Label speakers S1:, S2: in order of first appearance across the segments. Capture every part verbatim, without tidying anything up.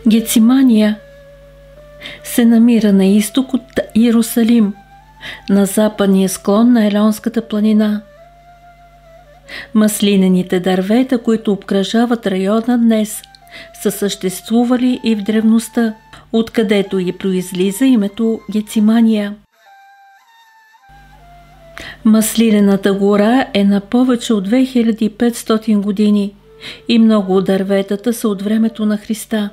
S1: Гецимания се намира на изток от Иерусалим, на западния склон на Елеонската планина. Маслинените дървета, които обкръжават района днес, са съществували и в древността, откъдето и произлиза името Гецимания. Маслинената гора е на повече от две хиляди и петстотин години и много от дърветата са от времето на Христа.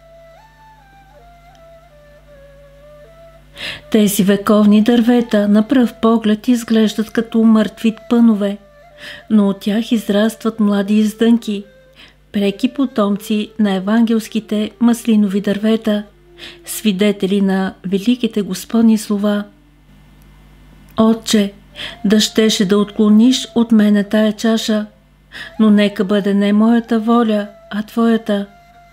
S1: Тези вековни дървета на пръв поглед изглеждат като мъртви пънове, но от тях израстват млади издънки, преки потомци на евангелските маслинови дървета, свидетели на великите Господни слова: Отче, да щеше да отклониш от мене тая чаша, но нека бъде не моята воля, а Твоята.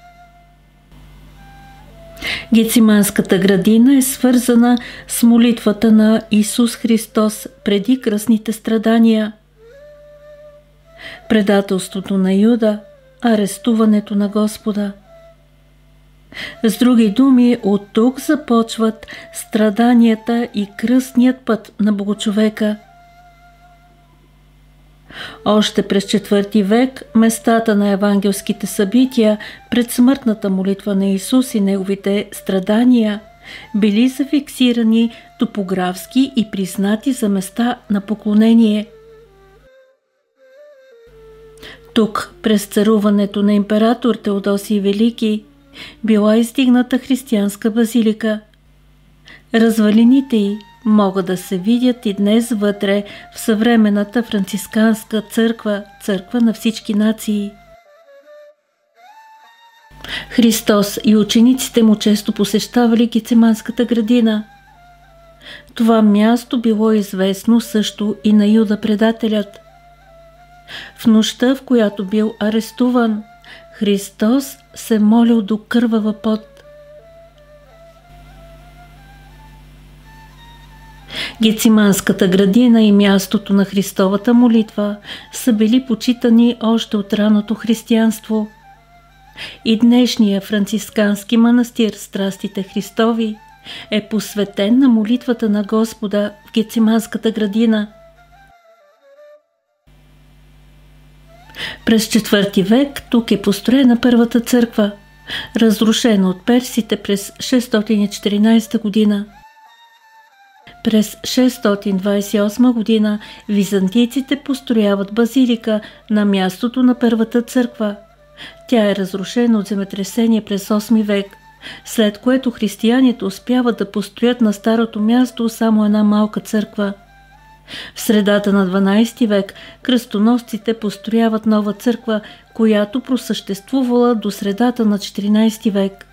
S1: Гециманската градина е свързана с молитвата на Исус Христос преди кръстните страдания. Предателството на Юда, арестуването на Господа. С други думи, от тук започват страданията и кръстният път на Богочовека. Още през четвърти век местата на евангелските събития пред смъртната молитва на Исус и неговите страдания били зафиксирани топографски и признати за места на поклонение. Тук, през царуването на император Теодосий Велики, била издигната християнска базилика. Развалините й могат да се видят и днес вътре в съвременната францисканска църква, църква на всички нации. Христос и учениците му често посещавали Гециманската градина. Това място било известно също и на Юда предателят. В нощта, в която бил арестуван, Христос се молил до кървава пот. Гециманската градина и мястото на Христовата молитва са били почитани още от раното християнство. И днешния францискански манастир Страстите Христови е посветен на молитвата на Господа в Гециманската градина. През четвърти век тук е построена първата църква, разрушена от персите през шестстотин и четиринадесета година. През шестстотин двадесет и осма година византийците построяват базилика на мястото на първата църква. Тя е разрушена от земетресение през осми век, след което християните успяват да построят на старото място само една малка църква. В средата на дванадесети век кръстоносците построяват нова църква, която просъществувала до средата на четиринадесети век.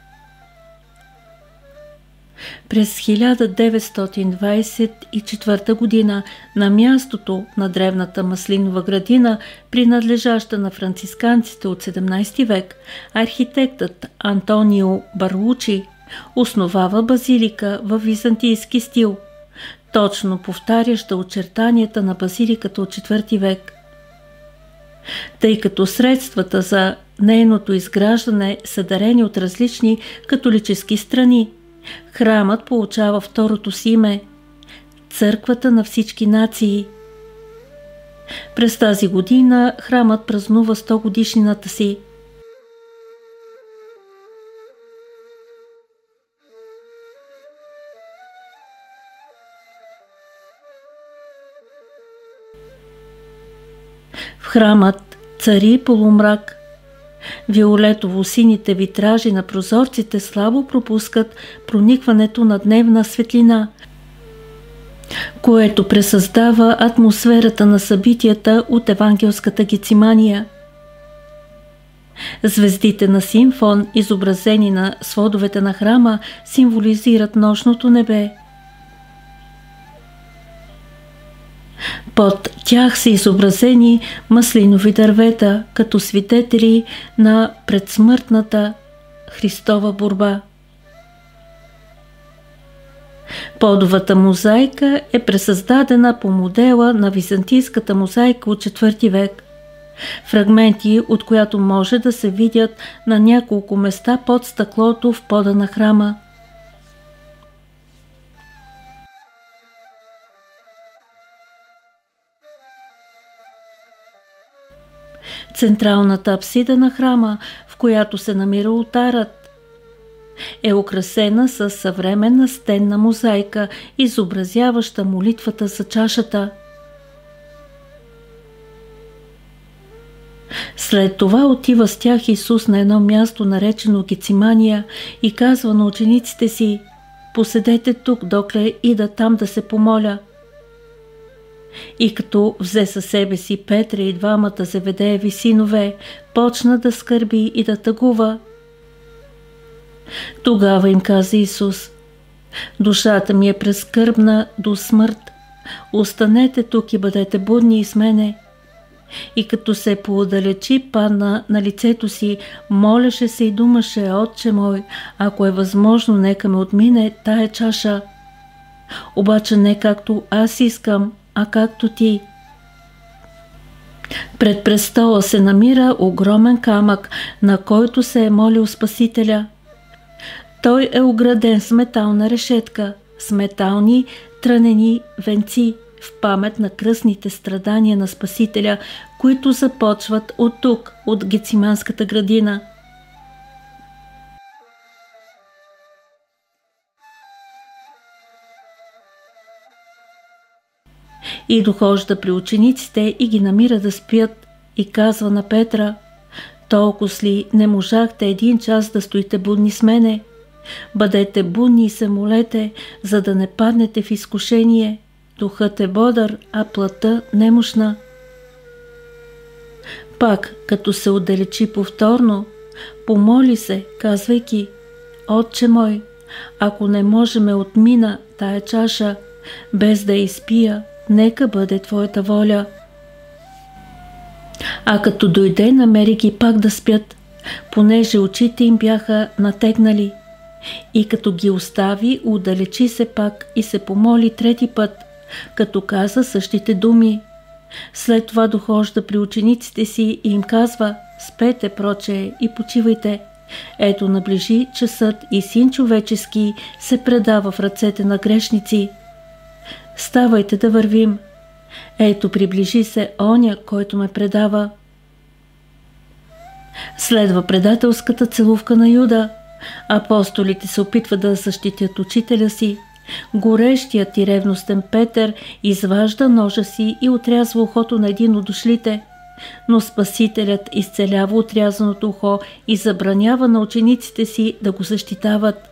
S1: През хиляда деветстотин двадесет и четвърта година на мястото на древната маслинова градина, принадлежаща на францисканците от седемнадесети век, архитектът Антонио Барлучи основава базилика в византийски стил, точно повтаряща очертанията на базиликата от четвърти век. Тъй като средствата за нейното изграждане са дарени от различни католически страни, храмът получава второто си име – Църквата на всички нации. През тази година храмът празнува сто годишнината си. В храмът цари полумрак. Виолетово-сините витражи на прозорците слабо пропускат проникването на дневна светлина, което пресъздава атмосферата на събитията от евангелската Гецимания. Звездите на симфон, изобразени на сводовете на храма, символизират нощното небе. Под тях са изобразени маслинови дървета, като свидетели на предсмъртната Христова борба. Подовата мозайка е пресъздадена по модела на византийската мозайка от четвърти век. фрагменти, от която може да се видят на няколко места под стъклото в пода на храма. Централната апсида на храма, в която се намира олтарът, е украсена с съвременна стенна мозайка, изобразяваща молитвата за чашата. След това отива с тях Исус на едно място, наречено Гецимания, и казва на учениците си: „Поседете тук, докле ида там да се помоля.“ И като взе със себе си Петра и двамата Зеведееви синове, почна да скърби и да тъгува. Тогава им каза Исус: „Душата ми е прескърбна до смърт. Останете тук и бъдете будни с мене.“ И като се поотдалечи, падна на лицето си, молеше се и думаше: „Отче мой, ако е възможно, нека ме отмине тая чаша. Обаче не както аз искам, а както ти.“ Пред престола се намира огромен камък, на който се е молил Спасителя. Той е ограден с метална решетка, с метални трънени венци, в памет на кръстните страдания на Спасителя, които започват от тук, от Гециманската градина. И дохожда при учениците и ги намира да спят и казва на Петра: „Толкова ли не можахте един час да стоите будни с мене? Бъдете будни и се молете, за да не паднете в изкушение. Духът е бодър, а плътта немощна.“ Пак, като се отдалечи повторно, помоли се, казвайки: „Отче мой, ако не може ме отмина тая чаша, без да изпия, нека бъде Твоята воля.“ А като дойде, намери ги пак да спят, понеже очите им бяха натегнали. И като ги остави, отдалечи се пак и се помоли трети път, като каза същите думи. След това дохожда при учениците си и им казва: „Спете, проче, и почивайте. Ето, наближи часът и Син човечески се предава в ръцете на грешници. Ставайте да вървим. Ето, приближи се оня, който ме предава.“ Следва предателската целувка на Юда. Апостолите се опитват да защитят учителя си. Горещият и ревностен Петър изважда ножа си и отрязва ухото на един от дошлите. Но Спасителят изцелява отрязаното ухо и забранява на учениците си да го защитават.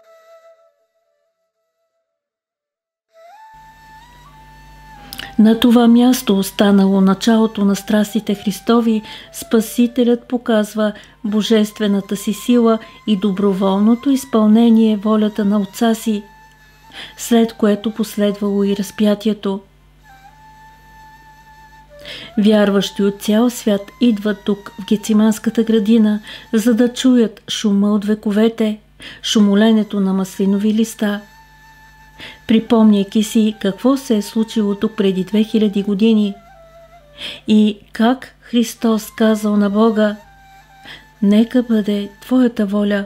S1: На това място, останало началото на страстите Христови, Спасителят показва божествената си сила и доброволното изпълнение волята на Отца си, след което последвало и разпятието. Вярващи от цял свят идват тук в Гециманската градина, за да чуят шума от вековете, шумоленето на маслинови листа, припомняйки си какво се е случило тук преди две хиляди години и как Христос казал на Бога: „Нека бъде Твоята воля.“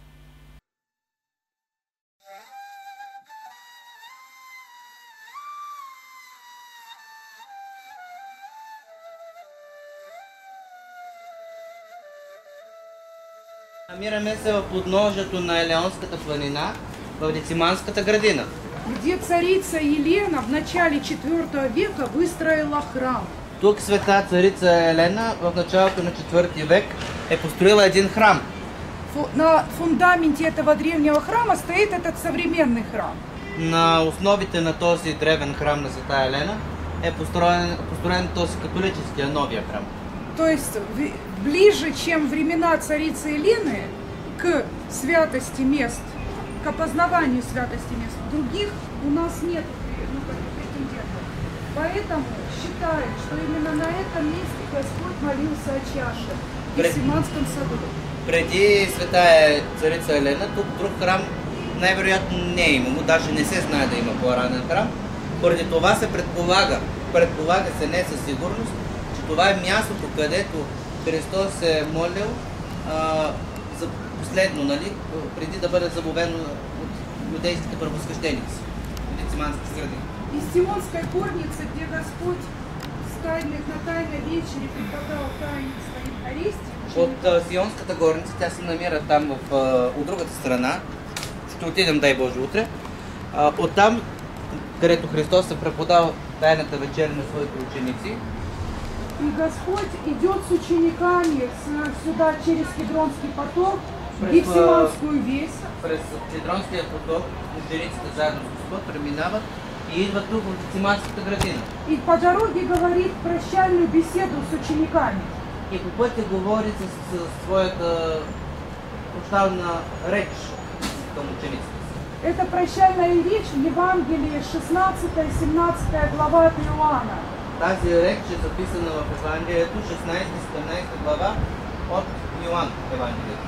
S2: Намираме се в подножието на Елеонската планина, в Гециманската градина,
S3: где царица Елена в начале четвъртого века выстроила храм.
S2: Тук света царица Елена в началото на четвърти век е построила един храм.
S3: На фундаменте этого древнего храма стоит этот современный храм.
S2: На основите на този древен храм на света Елена е построен, построен този католическия новия храм.
S3: То есть ближе, чем времена царицы Елены, к святости мест, к опознаванию святости мест, других у нас нет, ну, претендентов. Поэтому считают, что именно на этом месте Господь молился о чаше в Гефсиманском саду.
S2: Преди света царица Елена, тук друг храм най-вероятно не е имало, даже не се знае да има по-ранен храм. Поради това се предполага, предполага се не със сигурност, че това е мястото, където Христос се е молил а, за последно, нали, преди да бъде забовено от юдейските първосвещеници в Гефсиманската градина.
S3: Из Симонской горницы, где Господь с тайной, на тайной вечере преподал тайне своим аресте.
S2: От а, Сионската горница, тя се намира там в, а, от другата страна. Ще отидем, дай Боже, утре. А, оттам, където Христос се преподал тайната вечеря на своите ученици.
S3: И Господь идет с учениками с, сюда через Кедронский поток, в Гефсиманскую весь.
S2: През Кедронския поток учениците заедно с Господ преминават и идват тук в Гефсиманската градина.
S3: И по дороге говорит прощальную беседу с учениками.
S2: И по пътя говори с, с своята прощална реч към учениците.
S3: Это прощальная речь в Евангелии шестнадцатая-семнадцатая глава от Иоанна.
S2: Тази реч е записана в Евангелието шестнадесета-седемнадесета глава от Йоан Евангелието.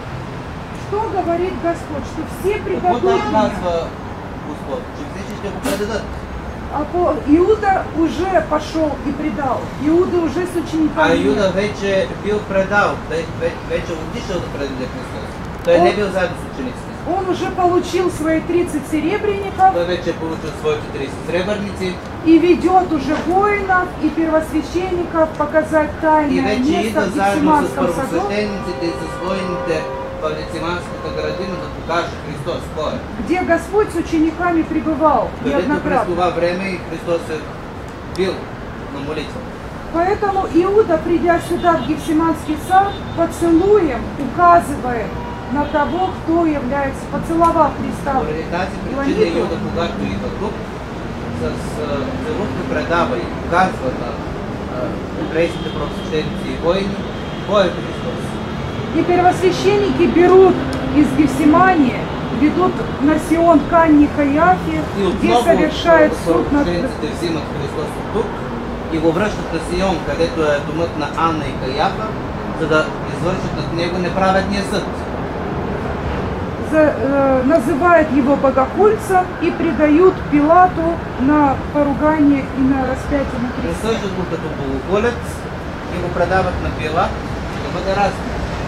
S3: Что говорит Господь? Что все
S2: Какво
S3: предадут
S2: там
S3: меня.
S2: казва Господ? Че всички ще го предадат.
S3: А по- Иуда уже пошел и предал. Иуда уже с
S2: А
S3: учениками.
S2: Юда вече бил предал, ве- ве- вече отишъл да предаде Христос. Той не бил заедно с учениците.
S3: Он уже получил свои тридцать серебряников
S2: Той вече е получил своите тридесет сребърници
S3: и ведет уже воинов и первосвещеников показать
S2: и
S3: тайное
S2: вече
S3: место
S2: идва
S3: в
S2: заедно с
S3: Гефсиманском саду.
S2: първосвещениците и с воините в Гефсиманската градина да покаже Христос кой е.
S3: Где Господь с учениками пребывал
S2: Където през
S3: неоднократно.
S2: това време и Христос е бил на молитва.
S3: Поэтому Иуда, придя сюда, в Гефсиманский сад, поцелуем указывает на того, кто является, поцеловав Христа.
S2: Поради тази причина
S3: Дланите.
S2: Юда, когато идва тук, с целувка предава и показва на а, еврейските просвещеници и воини, кой е Христос.
S3: И первосвященники берут из Гефсимании, ведут на Сион к Анне Каяфе,
S2: И
S3: где
S2: отново
S3: совершает суд над...
S2: първосвещениците взимат Христос от тук и го връщат на Сион, където е домът на Анна и Каяфа, за да извършат над него неправедния съд.
S3: за- э, называют его богохульцем и предают Пилату на поругание и на распятие на кресте.
S2: Присъждат го като богохулец и го предават на Пилат, да бъде разпит.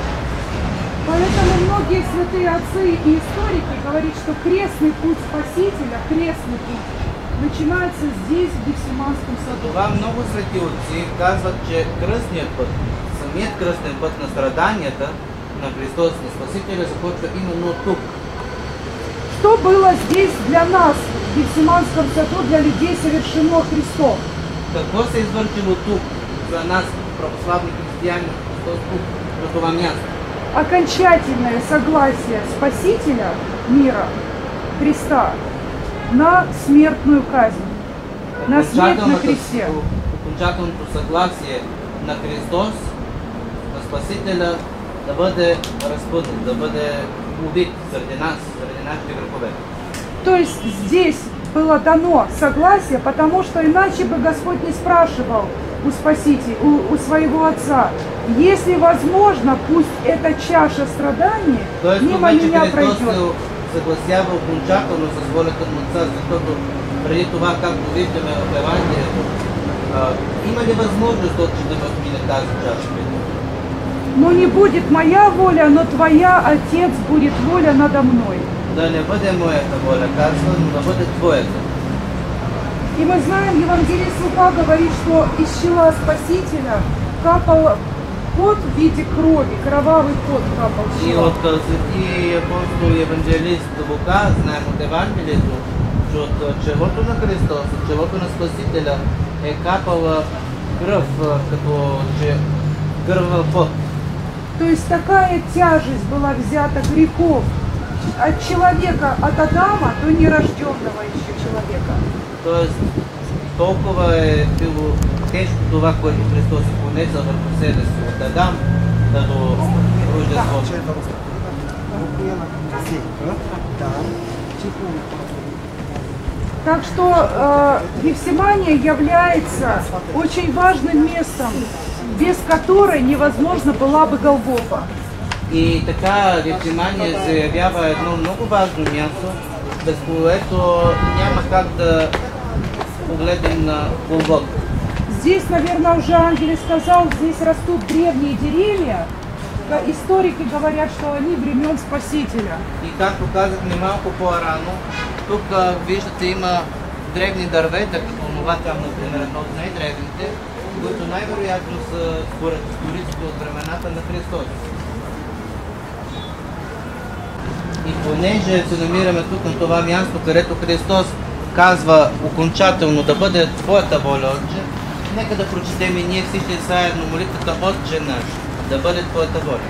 S3: Поэтому многие святые отцы и историки говорят, что крестный путь Спасителя, крестный путь, начинается здесь, в Гефсиманском саду.
S2: Това много свети отци казват, че кръстният път, самият кръстен път на страданията на Христос, на Спасителя, започва именно тук.
S3: Что было здесь для нас, в Гефсиманском саду, для людей совершено Христом?
S2: Какво се е извършило тук за нас, православни християни, Христос тук, на това място?
S3: Окончательное согласие Спасителя мира, Христа, на смертную казнь, на смерть на
S2: Окончателната-
S3: кресте.
S2: Окончателното съгласие на Христос, на Спасителя, да бъде разпънат, да бъде убит заради нас, заради нашите грехове.
S3: То есть здесь было дано согласие, потому что иначе бы Господь не спрашивал у Спасителя, у, у своего Отца, если возможно, пусть эта чаша страданий
S2: Тоест,
S3: мимо
S2: вече
S3: меня
S2: Христос
S3: пройдет.
S2: се съгласява окончателно с волята на Отца, защото преди това, както виждаме в Евангелието, а, има ли възможност Отче да възмине тази чаша?
S3: Но не будет моя воля, но твоя, Отец, будет воля надо мной.
S2: Да не бъде моята воля, казва, но да бъде Твоята.
S3: И мы знаем, евангелист Лука говорит, что из чела Спасителя капал пот в виде крови, кровавый пот капал с
S2: И
S3: чела.
S2: от а, свети апостол и евангелист Лука, знаем от Евангелието, че от а, челото на Христос, от челото на Спасителя е капала кръв, а, като че кръв пот.
S3: То есть такая тяжесть была взята грехов от человека, от Адама до нерожденного еще человека.
S2: Тоест, толкова е било тежко това, което Христос е понесъл върху себе си от Адам, да до Рождеството.
S3: Так что э, Гефсимания является очень важным местом, без которой невозможно была бы Голгофа.
S2: И така Гефсимания се явява едно много важно място, без което няма как да погледнем на Голгота.
S3: Здесь, наверное, уже Ангелий сказал, здесь растут древние деревья. Историки говорят, что они времен Спасителя.
S2: И както казахме малко по-рано, тук виждате има древни дървета, като това там, например, едно от най-древните, които най-вероятно са според историците от времената на Христос. И понеже се намираме тук на това място, където Христос казва окончателно да бъде Твоята воля, Отче, нека да прочетем и ние всички заедно молитвата Отче наш, да бъде Твоята воля.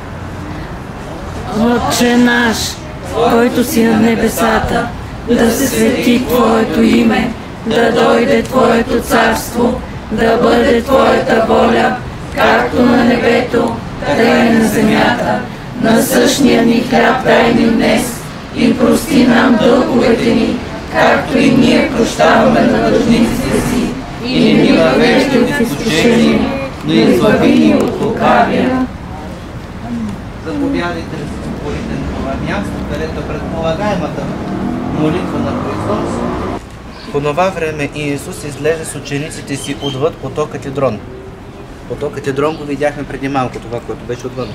S1: Отче наш, който си на небесата, да се свети Твоето име, да дойде Твоето царство, да бъде Твоята воля, както на небето, така и на земята. Насъщния ни хляб дай ни днес и прости нам дълговете ни, както и ние прощаваме на длъжниците си. И не ни въвеждай в изкушение, но избави ни от лукавия.
S2: Заповядайте да се спорите на това място, където е предполагаемата молитва на Христос. По това време Иисус излезе с учениците си отвъд потока Кедрон. Потока Кедрон го видяхме преди малко, това, което беше отвън.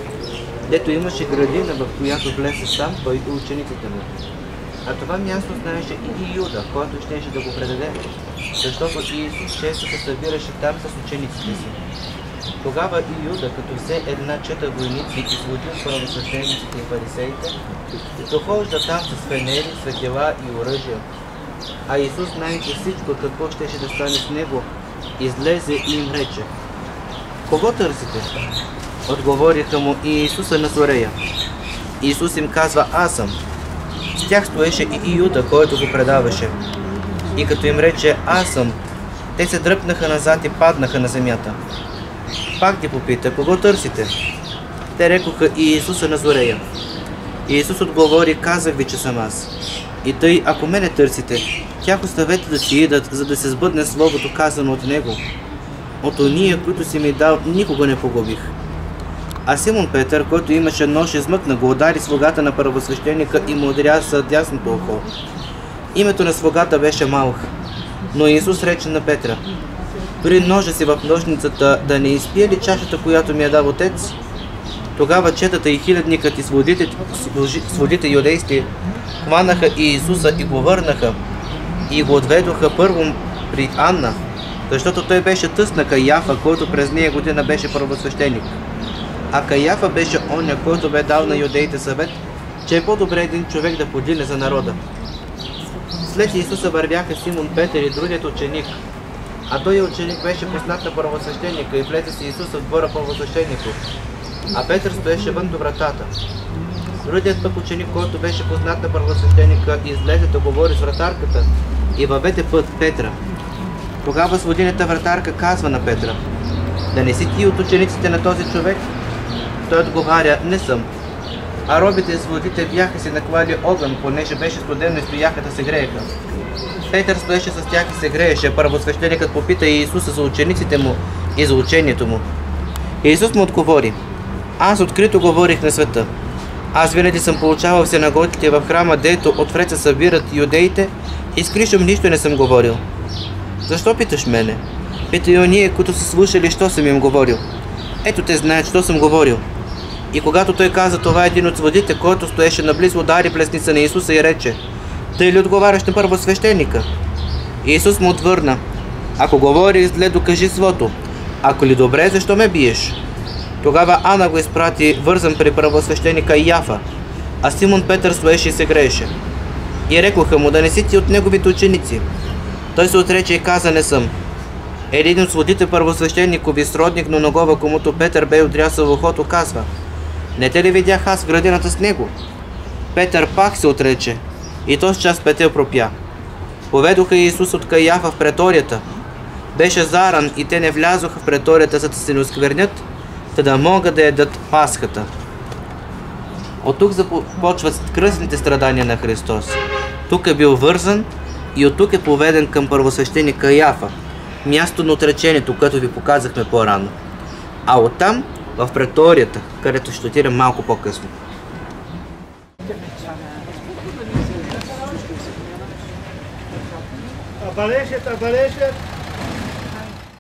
S2: Дето имаше градина, в която влезе сам той и учениците му. А това място знаеше и Юда, който щеше да го предаде, защото Иисус често се събираше там с учениците си. Тогава и Юда, като взе една чета войници и изводи от първосвещениците и фарисеите, дохожда там с фенери, светила и оръжия. А Исус, знаейки всичко какво щеше да стане с него, излезе и им рече: кого търсите? Отговориха му и Исуса Назорея. Исус им казва: аз съм. С тях стоеше и Юда, който го предаваше. И като им рече: аз съм, те се дръпнаха назад и паднаха на земята. Пак ги попита: кого търсите? Те рекоха: и Исуса Назорея. И Исус отговори: казах ви, че съм аз. И тъй, ако мене търсите, тях оставете да си идат, за да се сбъдне словото казано от него. От ония, които си ми дал, никога не погубих. А Симон Петър, който имаше нож, измъкна го, удари слугата на първосвещеника и му отряза дясното ухо. Името на слугата беше Малх. Но Исус рече на Петра: дори ножа си в ножницата, да не изпие ли чашата, която ми е дал Отец? Тогава четата и хилядникът и сводите юдейски хванаха и Исуса и го върнаха и го отведоха първо при Анна, защото той беше тъст на Каяфа, който през нея година беше първосвещеник. А Каяфа беше оня, който бе дал на юдеите съвет, че е по-добре един човек да подине за народа. След Исуса вървяха Симон Петър и другият ученик, а той ученик беше познат на първосвещеника и влезе си Исуса в двора първосвещеников, а Петър стоеше вън до вратата. Другият пък ученик, който беше познат на първосвещеника, излезе да говори с вратарката и въведе път Петра. Тогава сводинята вратарка казва на Петра: да не си ти от учениците на този човек? Той отговаря: не съм. А робите и сводите бяха си наклали огън, понеже беше студено и стояха да се грееха. Петър стоеше с тях и се грееше. Първосвещеникът попита и Исуса за учениците му и за учението му. Исус му отговори: аз открито говорих на света. Аз винаги съм получавал в синагогите в храма, дето отвред се събират юдеите, и с кришом нищо не съм говорил. Защо питаш мене? Питай ония, които са слушали, що съм им говорил. Ето те знаят, що съм говорил. И когато той каза това, един от сводите, който стоеше наблизо, удари плесница на Исуса и рече: тъй ли отговаряш на първосвещеника? И Исус му отвърна: ако говориш зле, докажи свото. Ако ли добре, защо ме биеш? Тогава Ана го изпрати вързан при първосвещеника Яфа, а Симон Петър стоеше и се грееше. И рекоха му: да не си ти от неговите ученици. Той се отрече и каза: не съм. Един от сводите първосвещеникови, сродник на Ногова, комуто Петър бе отрясал ухото, казва: не те ли видях аз в градината с него? Петър пак се отрече и този час Петър пропя. Поведоха Исус от Каяфа в преторията. Беше заран и те не влязоха в преторията, за да се не осквернят, та да могат да ядат Пасхата. От тук започват кръстните страдания на Христос. Тук е бил вързан и от тук е поведен към първосвещеника Яфа, място на отречението, което ви показахме по-рано. А оттам в преторията, където ще отидем малко по-късно.
S4: Aparece, aparece.